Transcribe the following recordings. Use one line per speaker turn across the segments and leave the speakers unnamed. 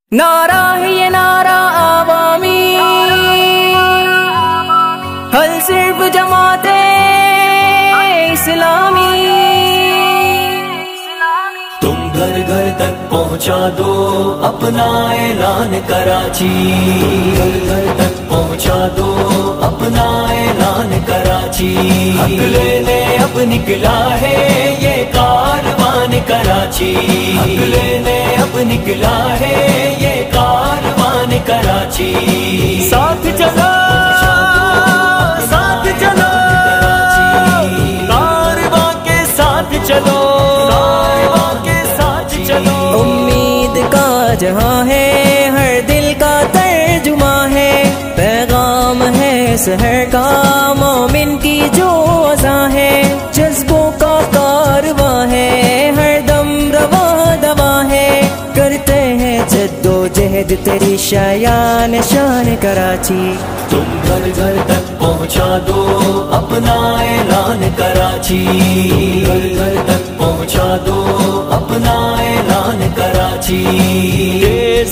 नारा है ये नारा आवामी, हल सिर्फ जमाते इस्लामी।
तुम घर घर तक पहुंचा दो अपना ऐलान कराची, घर घर तक पहुंचा दो अपना ऐलान कराची। हक लेने अब निकला है ये कारवान कराची, हक लेने अब निकला है ये कारवान कराची। साथ चलो साथ चलो कारवां के साथ चलो, कारवां के साथ चलो।
उम्मीद का जहां है, हर दिल का तर्जुमा है, पैगाम है सहर का मोमिन की जो अज़ा है। जज्बों का कारवां है, हर दम रवा दवा है, करते हैं जद्दोजहद तेरी शायान शान कराची।
तुम घर घर तक पहुंचा दो अपना ऐलान कराची, घर घर तक पहुंचा दो अपना ऐलान कराची। तेज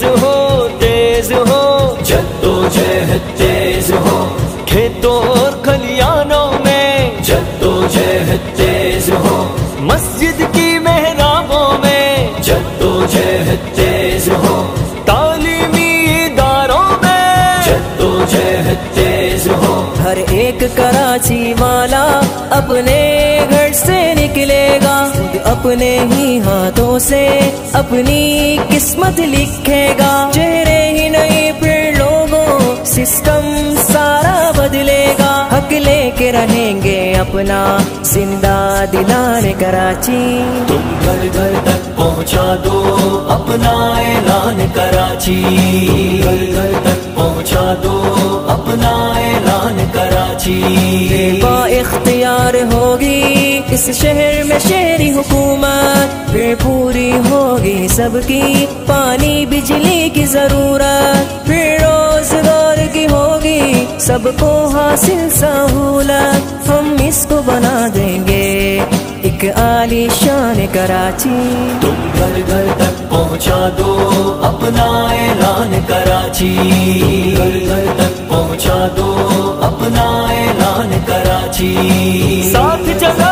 हो जद्दोजहद तेज हो, खेतों और खलियानों में जद्दोजहद तेज हो, मस्जिद की मेहराबों में जद्दोजहद तेज हो, तालीमी इदारों में जद्दोजहद तेज हो।
हर एक कराची वाला अपने घर से निकलेगा, खुद अपने ही हाथों से अपनी किस्मत लिखेगा। चेहरे ही नहीं फिर लोगों सिस्टम सारा बदलेगा, हक लेके रहेंगे अपना जिंदा दिलाने कराची।
तुम घर घर तक पहुंचा दो अपना ऐलान कराची, घर घर तक पहुंचा दो अपना ऐलान कराची।
बा इख्तियार होगी इस शहर में शहरी हुकूमत, फिर पूरी होगी सबकी पानी बिजली की जरूरत, फिर रोजगार की होगी सबको हासिल सहूलत। हम इसको बना देंगे एक आलीशान कराची।
तुम घर घर तक पहुंचा दो अपना ऐलान कराची, घर घर तक पहुंचा दो अपना ऐलान कराची। साथ चलो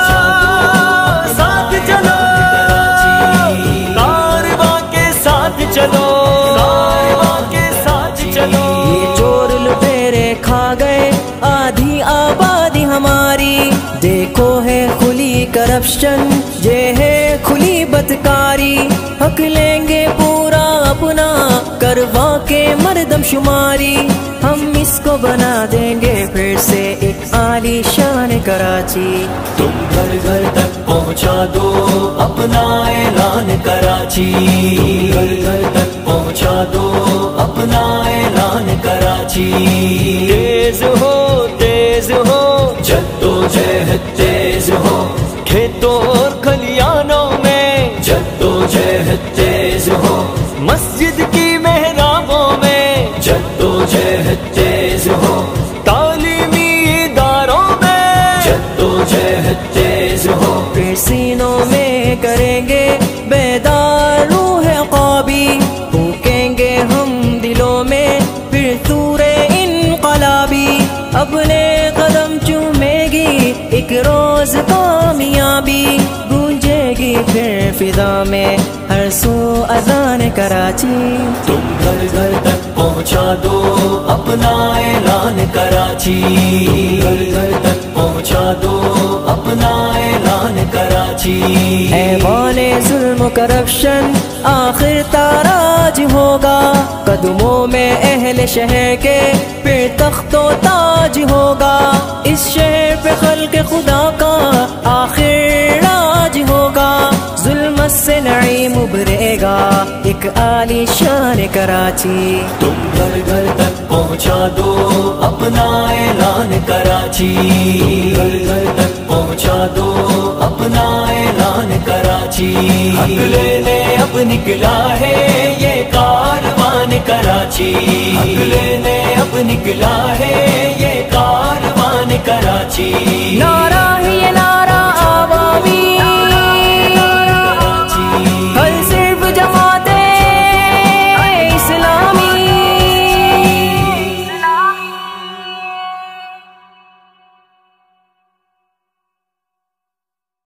साथ चलो कारवां के साथ चलो, कारवां के साथ चलो।
ये चोर लुटेरे खा गए आधी आबादी हमारी, देखो है खुली करप्शन, ये है खुली बदकारी। हक लेंगे पूरा अपना करवा के मर्दम शुमारी, हम इसको बना देंगे फिर से एक आलीशान कराची।
तुम घर घर तक पहुंचा दो अपना ऐलान कराची, घर घर तक पहुंचा दो अपना ऐलान कराची। तेज हो जद्दोजहद तेज हो, खेतों और खलियानों में जद्दोजहद तेज हो, मस्जिद की मेहराबों में जद्दोजहद तेज हो, तालीमी इदारों में जद्दोजहद तेज हो।
फिर सीनों में करेंगे बेदार रूह क़ाबी, फूकेंगे हम दिलों में फिर तूरे इनक़लाबी। अपने कदम चूमेगी एक रोज कामयाबी, गूंजेगी फिर फिजा में हर सू अज़ान कराची।
तुम घर घर तक पहुंचा दो अपना ऐलान कराची, घर घर तक पहुंचा दो अपना ऐलान कराची।
ऐवाने जुल्म करप्शन आखिर ताराज होगा, कदमों में अहले शहर के फिर तख्तो ताज होगा। इस शहर पे खल्क़ खुदा का आखिर राज होगा, जुल्मत से नईम उभरेगा एक आलीशान कराची।
तुम घर घर तक पहुंचा दो अपना ऐलान कराची, घर घर तक पहुंचा दो अपना ऐलान कराची। हक लेने अब निकला है ये कारवान कराची, हक लेने अब निकला है ये कारवान कराची।
नारा है ये